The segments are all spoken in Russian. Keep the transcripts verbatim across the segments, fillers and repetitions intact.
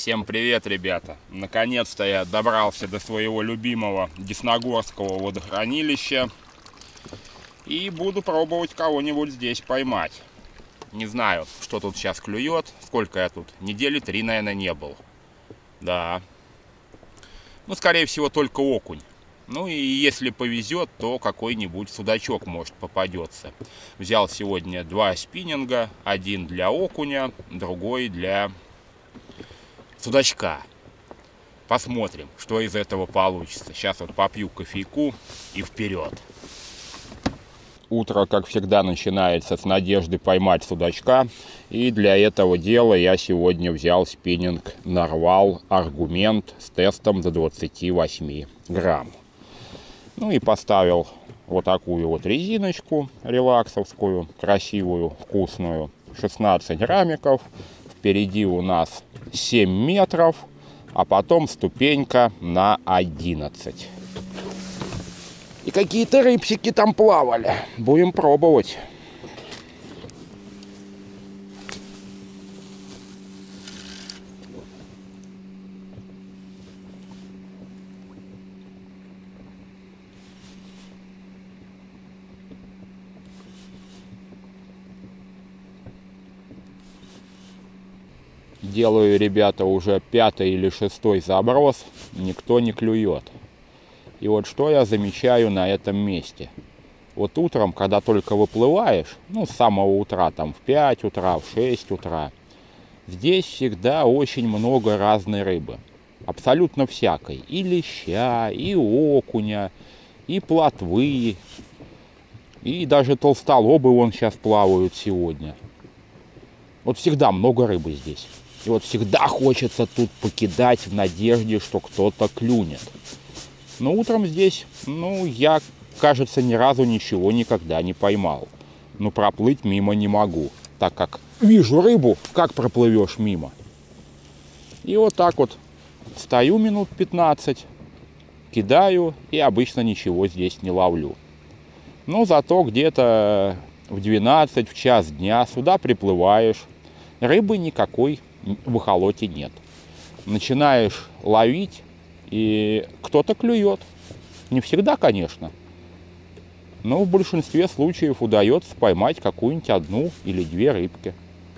Всем привет, ребята! Наконец-то я добрался до своего любимого Десногорского водохранилища и буду пробовать кого-нибудь здесь поймать. Не знаю, что тут сейчас клюет, сколько я тут, недели три, наверное, не был. Да. Ну, скорее всего, только окунь. Ну и если повезет, то какой-нибудь судачок может попадется. Взял сегодня два спиннинга, один для окуня, другой для судачка. Посмотрим, что из этого получится. Сейчас вот попью кофейку и вперед. Утро, как всегда, начинается с надежды поймать судачка. И для этого дела я сегодня взял спиннинг Нарвал Аргумент с тестом до двадцати восьми грамм. Ну и поставил вот такую вот резиночку релаксовскую, красивую, вкусную, шестнадцать граммиков. Впереди у нас семь метров, а потом ступенька на одиннадцать. И какие-то рыбсики там плавали. Будем пробовать. Делаю, ребята, уже пятый или шестой заброс, никто не клюет. И вот что я замечаю на этом месте. Вот утром, когда только выплываешь, ну, с самого утра, там, в пять утра, в шесть утра, здесь всегда очень много разной рыбы. Абсолютно всякой. И леща, и окуня, и плотвы, и даже толстолобы вон сейчас плавают сегодня. Вот всегда много рыбы здесь. И вот всегда хочется тут покидать в надежде, что кто-то клюнет. Но утром здесь, ну, я, кажется, ни разу ничего никогда не поймал. Но проплыть мимо не могу, так как вижу рыбу, как проплывешь мимо. И вот так вот стою минут пятнадцать, кидаю и обычно ничего здесь не ловлю. Но зато где-то в двенадцать, в час дня сюда приплываешь, рыбы никакой в эхолоте нет. Начинаешь ловить, и кто-то клюет. Не всегда, конечно, но в большинстве случаев удается поймать какую-нибудь одну или две рыбки.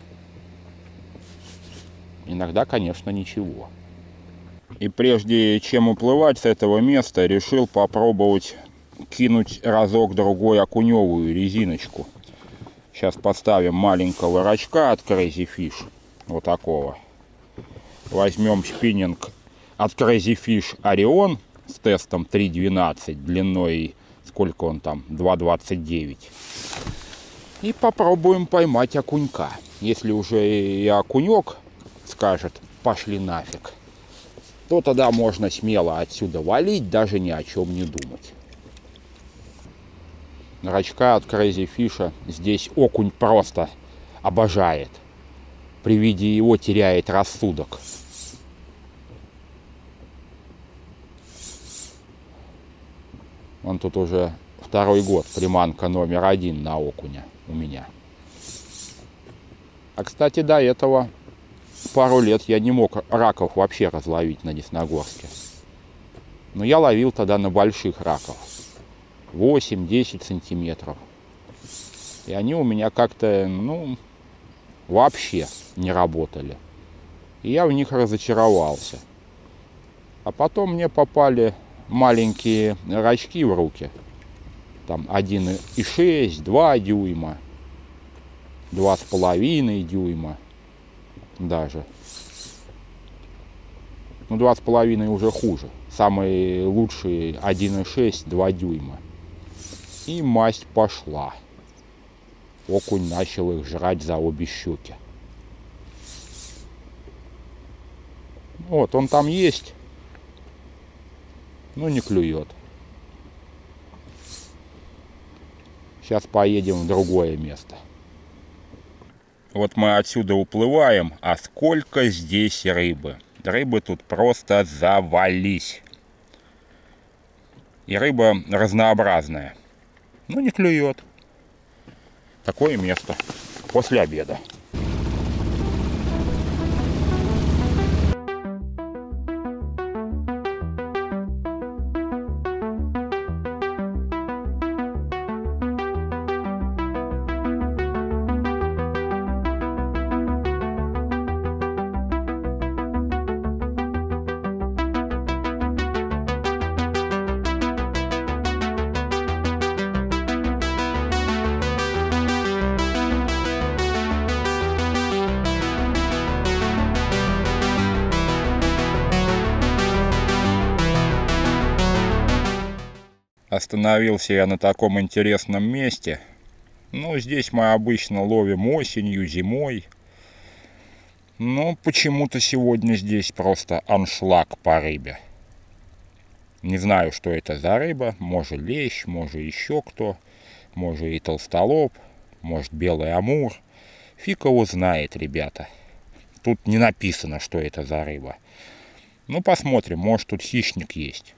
Иногда, конечно, ничего. И прежде чем уплывать с этого места, решил попробовать кинуть разок-другой окуневую резиночку. Сейчас поставим маленького рачка от Crazy Fish, вот такого. Возьмем спиннинг от Crazy Fish Orion с тестом три двенадцать, длиной, сколько он там, два двадцать девять. И попробуем поймать окунька. Если уже и окунек скажет «пошли нафиг», то тогда можно смело отсюда валить, даже ни о чем не думать. Рачка от Crazy Fish здесь окунь просто обожает. При виде его теряет рассудок. Он тут уже второй год приманка номер один на окуня у меня. А, кстати, до этого пару лет я не мог раков вообще разловить на Десногорске. Но я ловил тогда на больших раков. восемь-десять сантиметров. И они у меня как-то, ну, вообще не работали. И я в них разочаровался. А потом мне попали маленькие рачки в руки. Там один и шесть, два дюйма, два с половиной дюйма даже. Ну, два с половиной уже хуже. Самые лучшие один и шесть, два дюйма. И масть пошла. Окунь начал их жрать за обе щеки. Вот, он там есть, но не клюет. Сейчас поедем в другое место. Вот мы отсюда уплываем, а сколько здесь рыбы. Рыбы тут просто завались. И рыба разнообразная. Но не клюет. Такое место после обеда. Остановился я на таком интересном месте. Ну, здесь мы обычно ловим осенью, зимой. Но почему-то сегодня здесь просто аншлаг по рыбе. Не знаю, что это за рыба. Может лещ, может еще кто. Может и толстолоб, может белый амур. Фиг его знает, ребята. Тут не написано, что это за рыба. Ну, посмотрим, может тут хищник есть.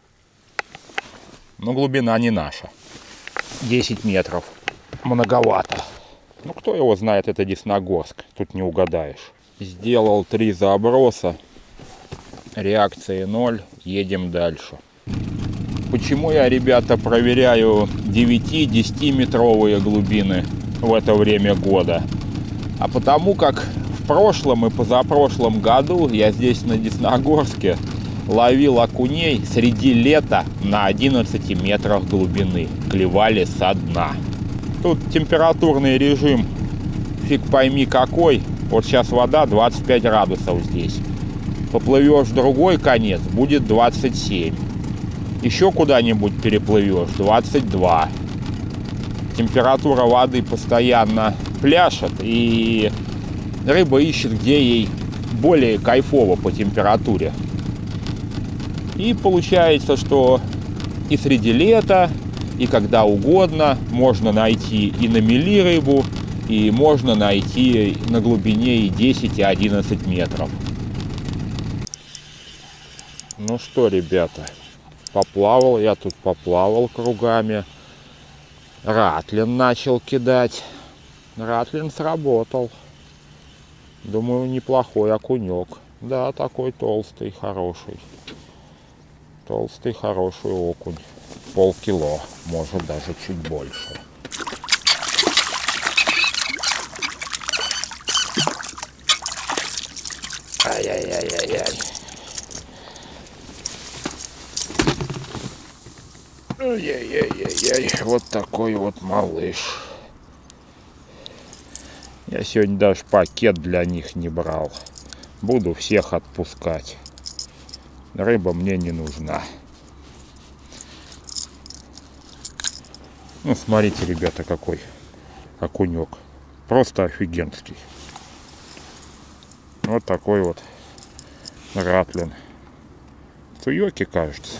Но глубина не наша. десять метров. Многовато. Ну, кто его знает, это Десногорск. Тут не угадаешь. Сделал три заброса. Реакции ноль. Едем дальше. Почему я, ребята, проверяю девяти-десятиметровые глубины в это время года? А потому как в прошлом и позапрошлом году я здесь на Десногорске ловил окуней среди лета на одиннадцати метрах глубины. Клевали со дна. Тут температурный режим фиг пойми какой. Вот сейчас вода двадцать пять градусов здесь. Поплывешь в другой конец, будет двадцать семь. Еще куда-нибудь переплывешь, двадцать два. Температура воды постоянно пляшет, и рыба ищет, где ей более кайфово по температуре. И получается, что и среди лета, и когда угодно можно найти и на мели рыбу, и можно найти на глубине и десять, и одиннадцать метров. Ну что, ребята, поплавал я тут, поплавал кругами. Ратлин начал кидать. Ратлин сработал. Думаю, неплохой окунек. Да, такой толстый, хороший. Толстый, хороший окунь. Полкило, может даже чуть больше. Ай-яй-яй-яй-яй. Ай-яй-яй-яй-яй. Вот такой вот малыш. Я сегодня даже пакет для них не брал. Буду всех отпускать. Рыба мне не нужна. Ну, смотрите, ребята, какой окунек. Просто офигенский. Вот такой вот ратлин. Туёки, кажется.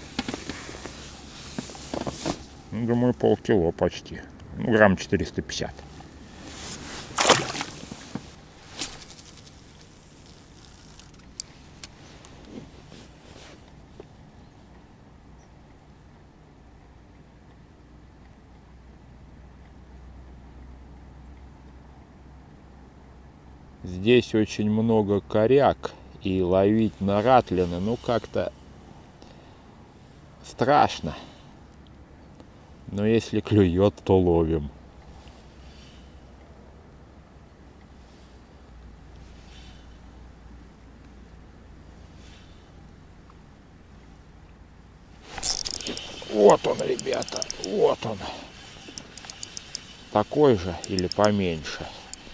Ну, думаю, полкило почти. Ну, грамм четыреста пятьдесят. Здесь очень много коряк, и ловить на ратлина, ну, как-то страшно. Но если клюет, то ловим. Вот он, ребята, вот он. Такой же или поменьше?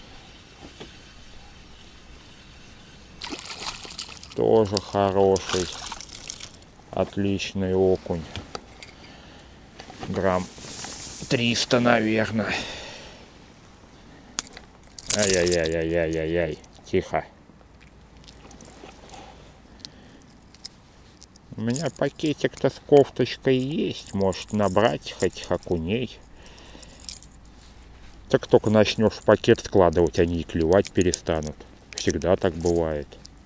Тоже хороший, отличный окунь. Грамм триста, наверное. Ай-яй-яй-яй-яй-яй-яй. Тихо. У меня пакетик-то с кофточкой есть. Может набрать хоть окуней. Так только начнешь в пакет складывать, они и клевать перестанут. Всегда так бывает.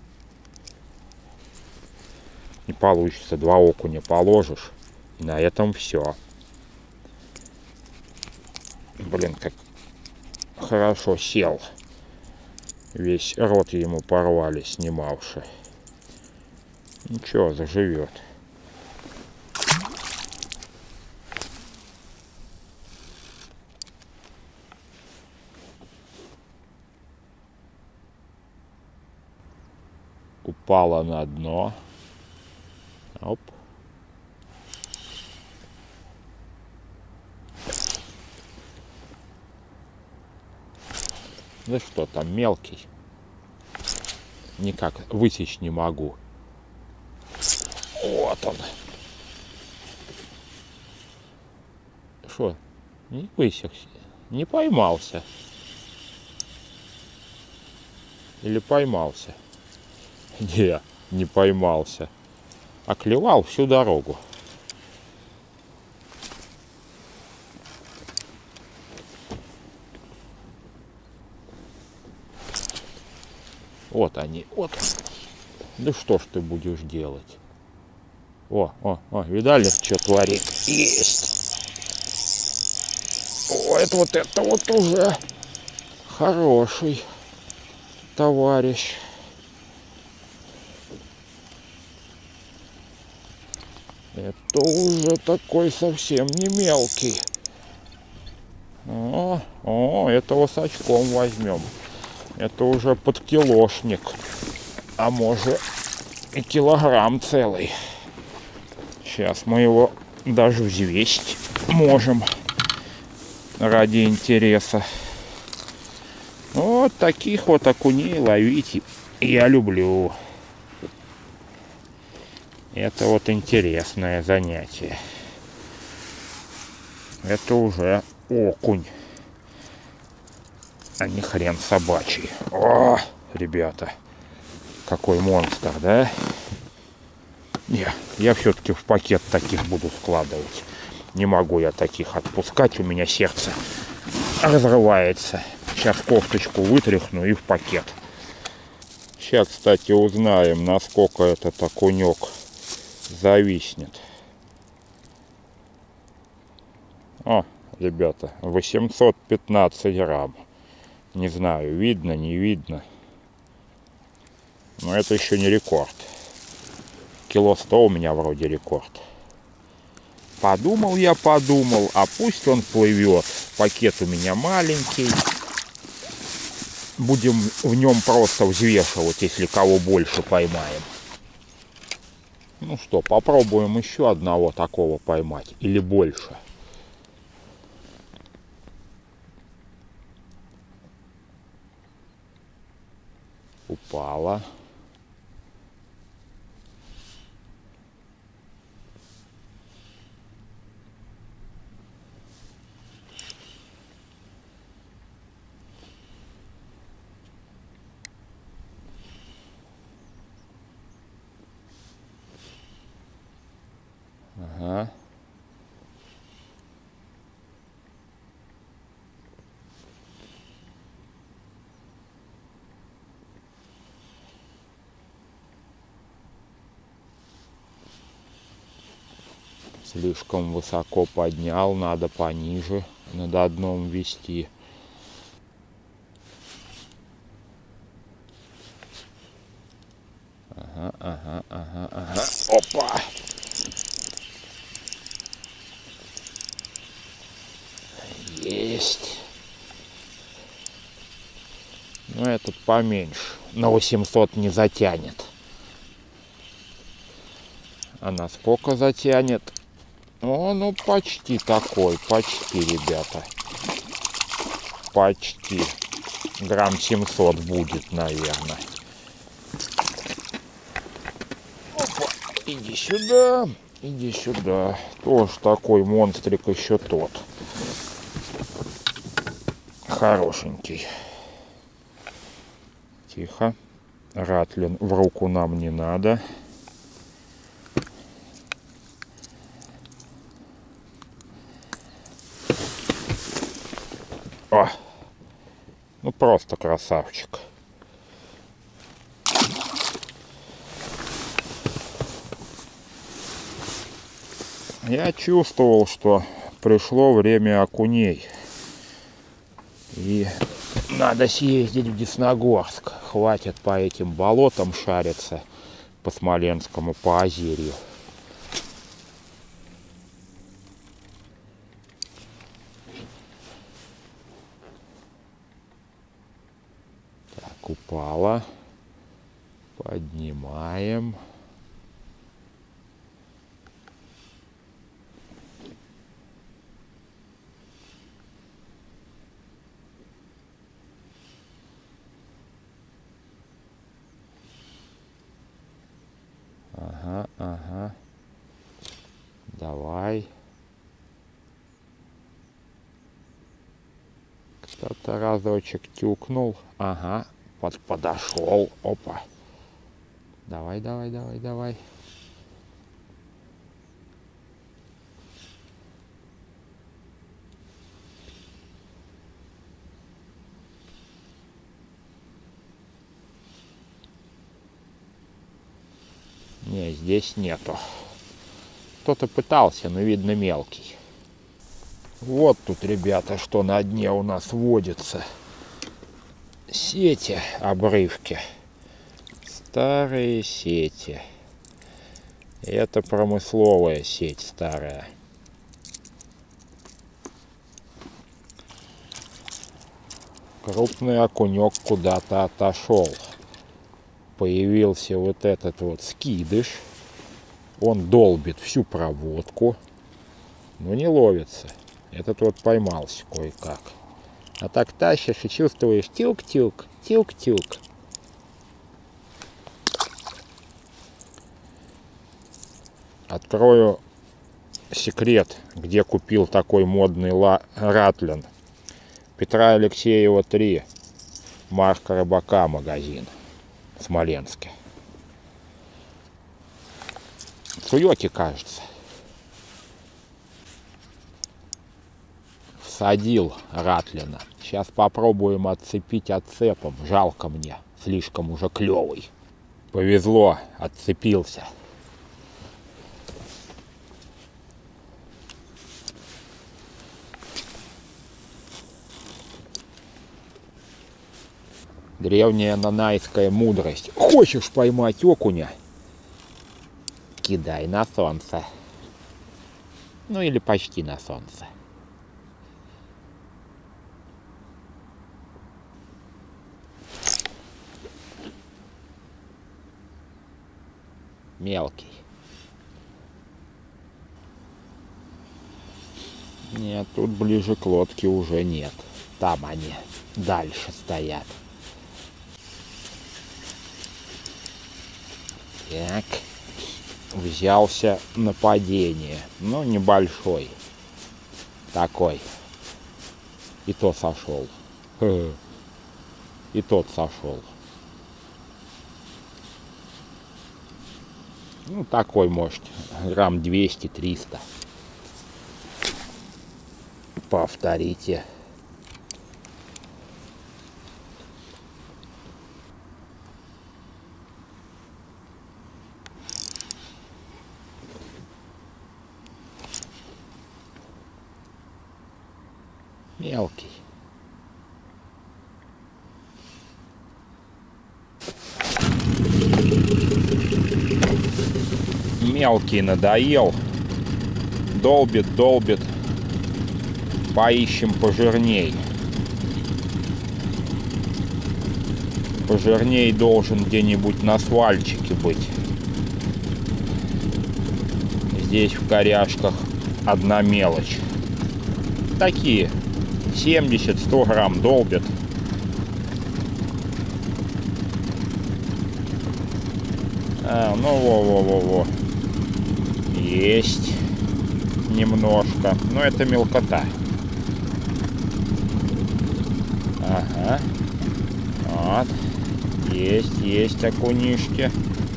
Не получится, два окуня положишь, и на этом все. Блин, как хорошо сел. Весь рот ему порвали, снимавши. Ничего, заживет. Упала на дно. Оп. Ну что там, мелкий. Никак высечь не могу. Вот он. что, не высекся, не поймался. Или поймался? Не, не поймался. А клевал всю дорогу. Вот они, вот. Да что ж ты будешь делать? О, о, о, видали, что творит? Есть! О, это вот это вот уже хороший товарищ. Это уже такой совсем не мелкий. О, о, этого с очком возьмем. Это уже подкилошник. А может и килограмм целый. Сейчас мы его даже взвесить можем. Ради интереса. Вот таких вот окуней ловить я люблю. Это вот интересное занятие. Это уже окунь, а не хрен собачий. О, ребята, какой монстр, да? Не, я все-таки в пакет таких буду складывать. Не могу я таких отпускать, у меня сердце разрывается. Сейчас кофточку вытряхну и в пакет. Сейчас, кстати, узнаем, насколько этот окунек зависнет. О, ребята, восемьсот пятнадцать грамм. Не знаю, видно, не видно. Но это еще не рекорд. Кило сто у меня вроде рекорд. Подумал я, подумал, а пусть он плывет. Пакет у меня маленький. Будем в нем просто взвешивать, если кого больше поймаем. Ну что, попробуем еще одного такого поймать. Или больше. Упала. Ага. Слишком высоко поднял, надо пониже, над одном вести. Ага, ага, ага, ага. Опа! Есть. Но этот поменьше. На восемьсот не затянет. А на сколько затянет? О, ну почти такой. Почти, ребята. Почти. Грамм семьсот будет, наверное. Опа, иди сюда. Иди сюда. Тоже такой монстрик еще тот. Хорошенький. Тихо. Ратлин в руку нам не надо. О! Ну просто красавчик. Я чувствовал, что пришло время окуней. И надо съездить в Десногорск. Хватит по этим болотам шариться, по Смоленскому, по озерью. Так, упала. Поднимаем. Ага, ага. Давай. Это разочек тюкнул. Ага, под, подошел. Опа. Давай, давай, давай, давай. Не, здесь нету. Кто-то пытался, но видно мелкий. Вот тут, ребята, что на дне у нас водится. Сети, обрывки. Старые сети. Это промысловая сеть старая. Крупный окунек куда-то отошел. Появился вот этот вот скидыш. Он долбит всю проводку, но не ловится. Этот вот поймался кое-как. А так тащишь и чувствуешь тюк-тюк, тюк-тюк. Открою секрет, где купил такой модный ратлин. Петра Алексеева три, марка Рыбака, магазин в Смоленске. В Суёте, кажется. Всадил ратлина. Сейчас попробуем отцепить отцепом. Жалко мне, слишком уже клевый. Повезло, отцепился. Древняя нанайская мудрость. Хочешь поймать окуня? Кидай на солнце. Ну или почти на солнце. Мелкий. Нет, тут ближе к лодке уже нет. Там они дальше стоят. Так. Взялся на падение. Ну, небольшой. Такой. И то сошел. И тот сошел. Ну, такой, может, грамм двести-триста. Повторите. Мелкий. Мелкий надоел. Долбит, долбит. Поищем пожирней. Пожирней должен где-нибудь на свальчике быть. Здесь в коряшках одна мелочь. Такие семьдесят-сто грамм долбят. А, ну во-во-во-во. Есть немножко. Но это мелкота. Ага. Вот. Есть, есть окунишки.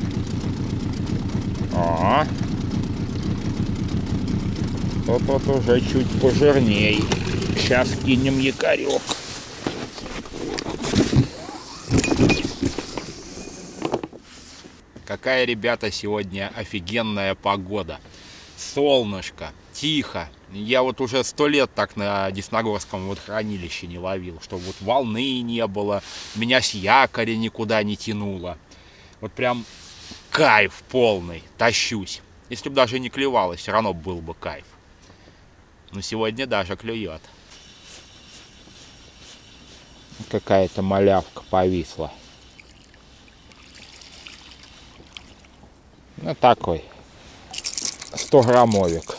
О. Тут вот уже чуть пожирней. Сейчас кинем якорек. Какая, ребята, сегодня офигенная погода. Солнышко, тихо. Я вот уже сто лет так на Десногорском водохранилище не ловил, чтобы вот волны не было, меня с якоря никуда не тянуло. Вот прям кайф полный, тащусь. Если бы даже не клевало, все равно был бы кайф. Но сегодня даже клюет. Какая-то малявка повисла. Ну такой стограммовик.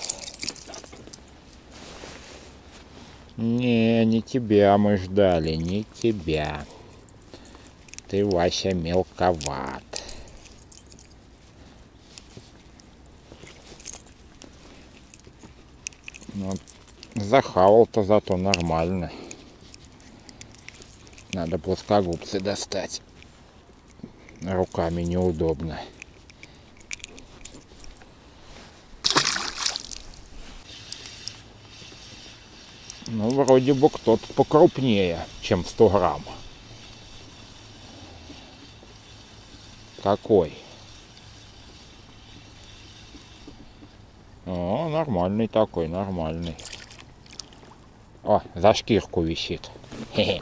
Не, не тебя мы ждали, не тебя. Ты, Вася, мелковат. Ну, захавал-то зато нормально. Надо плоскогубцы достать. Руками неудобно. Ну, вроде бы кто-то покрупнее, чем сто грамм. Какой? О, нормальный такой, нормальный. О, за шкирку висит. Хе-хе.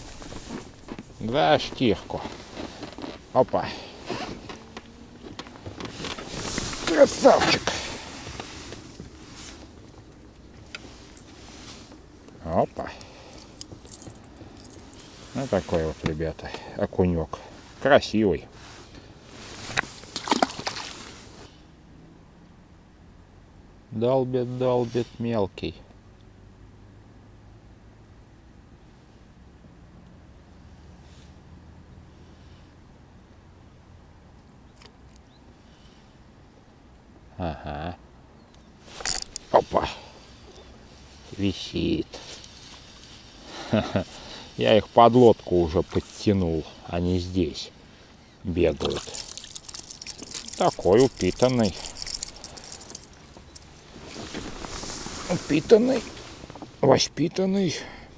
За шкирку. Опа. Красавчик. Опа. Ну, такой вот, ребята, окунек. Красивый. Долбит, долбит мелкий. Ага. Опа. Висит. Я их под лодку уже подтянул. Они здесь бегают. Такой упитанный. Упитанный. Воспитанный.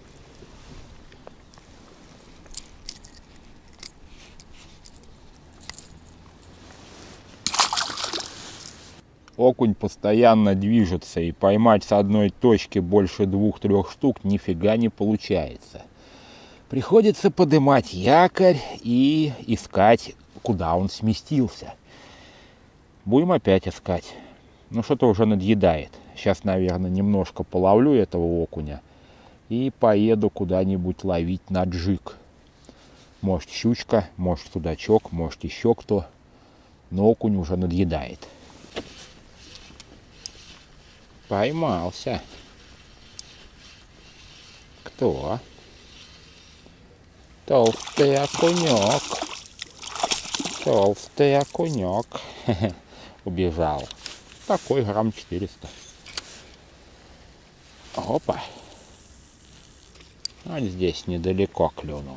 Окунь постоянно движется, и поймать с одной точки больше двух-трех штук нифига не получается. Приходится поднимать якорь и искать, куда он сместился. Будем опять искать. Ну, что-то уже надъедает. Сейчас, наверное, немножко половлю этого окуня и поеду куда-нибудь ловить на джиг. Может, щучка, может, судачок, может, еще кто. Но окунь уже надъедает. Поймался. Кто? Толстый окунек. Толстый окунек. Убежал. Такой грамм четыреста. Опа. Он здесь недалеко клюнул.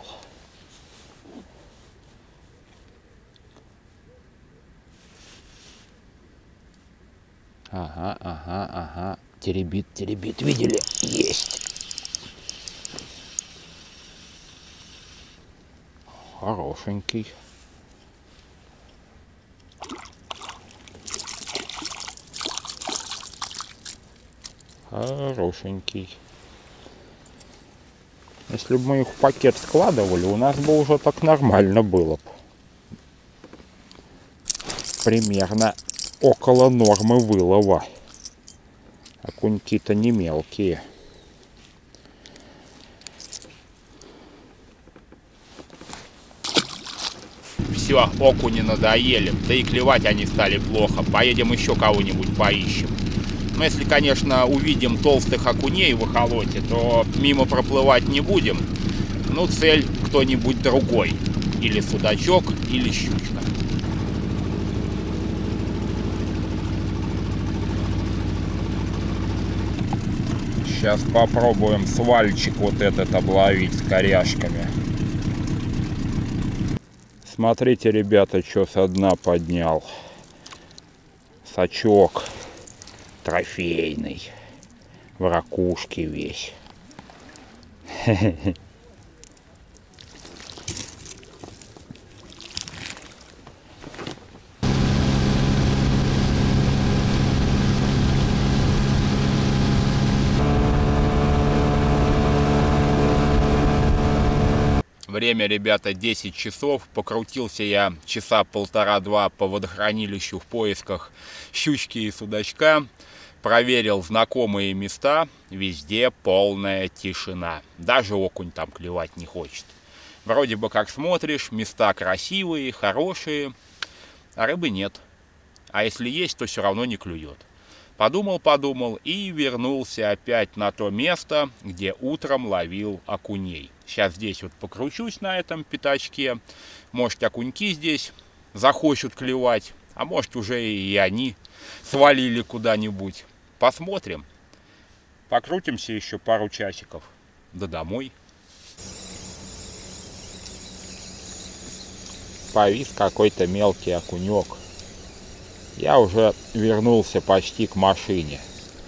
Ага, ага, ага. Теребит, теребит. Видели? Есть. Хорошенький. Хорошенький. Если бы мы их в пакет складывали, у нас бы уже так нормально было бы. Примерно около нормы вылова. Окуньки-то не мелкие. Все, окуни надоели, да и клевать они стали плохо. Поедем еще кого-нибудь поищем. Но если, конечно, увидим толстых окуней в эхолоте, то мимо проплывать не будем. Ну, цель кто-нибудь другой. Или судачок, или щучка. Сейчас попробуем свальчик вот этот обловить с коряшками. Смотрите, ребята, что со дна поднял. Сачок трофейный. В ракушке весь. Время, ребята, десять часов. Покрутился я часа полтора-два по водохранилищу в поисках щучки и судачка. Проверил знакомые места. Везде полная тишина. Даже окунь там клевать не хочет. Вроде бы как смотришь, места красивые, хорошие, а рыбы нет. А если есть, то все равно не клюет. Подумал-подумал и вернулся опять на то место, где утром ловил окуней. Сейчас здесь вот покручусь на этом пятачке. Может, окуньки здесь захочут клевать, а может, уже и они свалили куда-нибудь. Посмотрим. Покрутимся еще пару часиков. Да домой. повис какой-то мелкий окунек. Я уже вернулся почти к машине,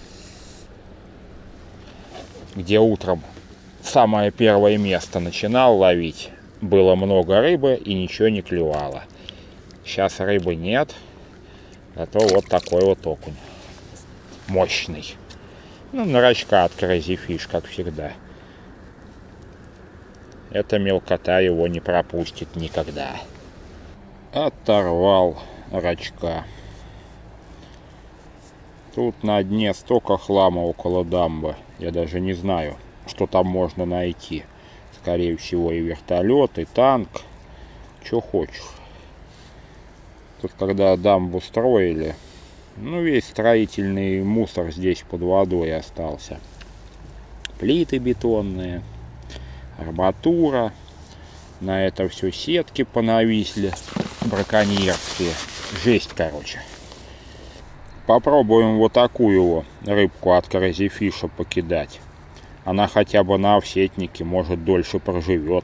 где утром самое первое место начинал ловить. Было много рыбы и ничего не клевало. Сейчас рыбы нет, зато вот такой вот окунь. Мощный. Ну, на рачка от Crazy Fish, как всегда. Эта мелкота его не пропустит никогда. Оторвал рачка. Тут на дне столько хлама около дамбы. Я даже не знаю, что там можно найти. Скорее всего, и вертолет, и танк. Что хочешь. Тут, когда дамбу строили, ну, весь строительный мусор здесь под водой остался. Плиты бетонные, арматура. На это все сетки понависли браконьерские. Жесть, короче. Попробуем вот такую рыбку от Crazy Fish покидать. Она хотя бы на овсетнике, может, дольше проживет.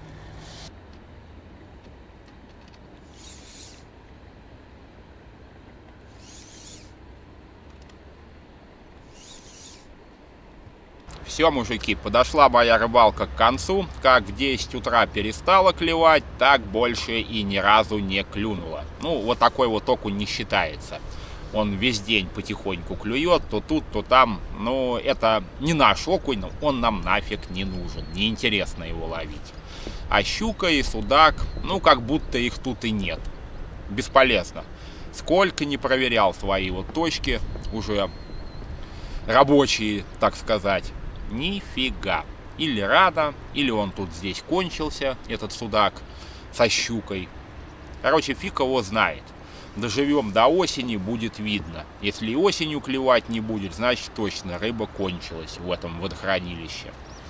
Все, мужики, подошла моя рыбалка к концу. Как в десять утра перестала клевать, так больше и ни разу не клюнула. Ну, вот такой вот окунь не считается. Он весь день потихоньку клюет, то тут, то там. Но это не наш окунь, он нам нафиг не нужен. Неинтересно его ловить. А щука и судак, ну, как будто их тут и нет. Бесполезно. Сколько не проверял свои вот точки, уже рабочие, так сказать. Нифига. Или рано, или он тут здесь кончился, этот судак, со щукой. Короче, фиг его знает. Доживем до осени, будет видно. Если и осенью клевать не будет, значит точно рыба кончилась в этом водохранилище.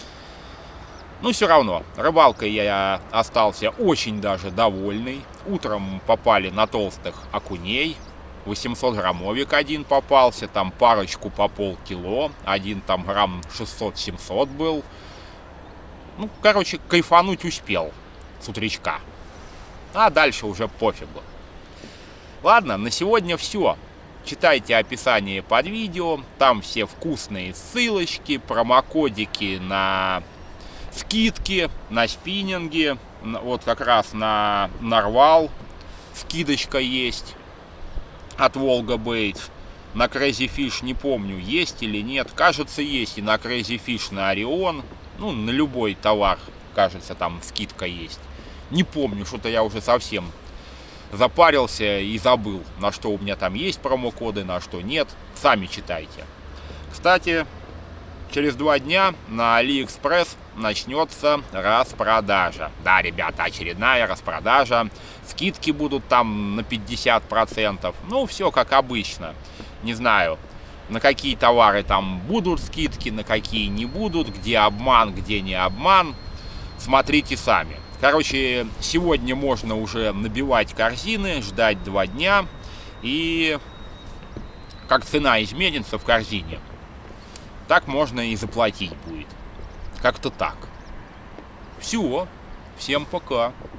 Ну, все равно, рыбалкой я остался очень даже довольный. Утром попали на толстых окуней. восемьсот граммовик один попался, там парочку по полкило, один там грамм шестьсот-семьсот был. Ну, короче, кайфануть успел с утречка. А дальше уже пофигу. Ладно, на сегодня все. Читайте описание под видео, там все вкусные ссылочки, промокодики на скидки, на спиннинги. Вот как раз на нарвал скидочка есть от Волга Бейтс. На Crazy Fish не помню, есть или нет. Кажется, есть и на Crazy Fish, на Орион. Ну, на любой товар, кажется, там скидка есть. Не помню, что-то я уже совсем запарился и забыл, на что у меня там есть промокоды, на что нет. Сами читайте. Кстати, через два дня на Алиэкспресс начнется распродажа. Да, ребята, очередная распродажа. Скидки будут там на пятьдесят процентов. Ну, все как обычно. Не знаю, на какие товары там будут скидки, на какие не будут, где обман, где не обман. Смотрите сами. Короче, сегодня можно уже набивать корзины, ждать два дня. И как цена изменится в корзине, так можно и заплатить будет. Как-то так. Все. Всем пока.